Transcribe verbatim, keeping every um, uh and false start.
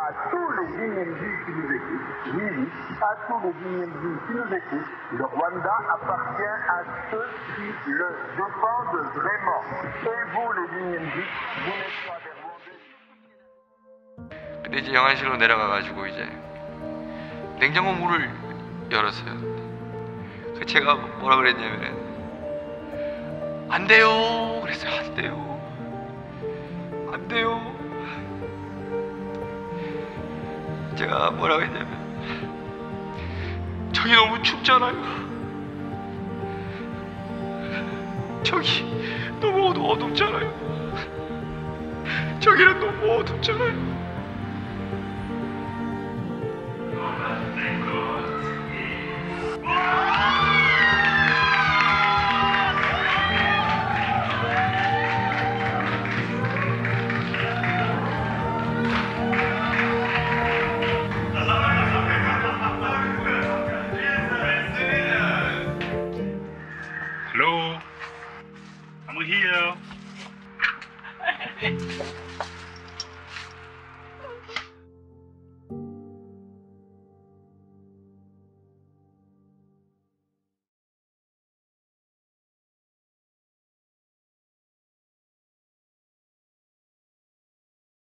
à tous les D M Z qui nous écoutent, oui, oui, à tous les D M Z qui nous écoutent, le Rwanda appartient à ceux qui le défendent vraiment. Et vous, les D M Z, vous n'êtes pas des Rwandais. 근데 이제 영안실로 내려가가지고 이제 냉장고 문을 열었어요. 그 제가 뭐라 그랬냐면 안 돼요 그랬어요. 안 돼요 안 돼요. 제가 뭐라고 했냐면 저기 너무 춥잖아요. 저기 너무 어두, 어둡잖아요. 저기는 너무 어둡잖아요.